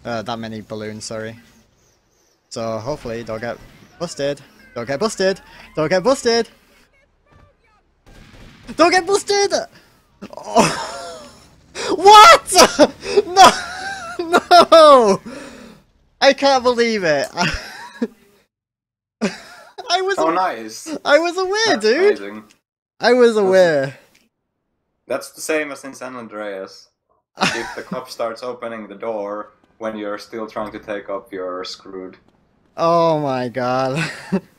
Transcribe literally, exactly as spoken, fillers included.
uh, that many balloons, sorry. So hopefully don't get busted. Don't get busted! Don't get busted! Don't get busted! Oh. What? No! No! I can't believe it. I was Oh, nice. I was aware, That's dude. amazing. I was aware. That's the same as in San Andreas. If the cop starts opening the door when you're still trying to take up, you're screwed. Oh my god.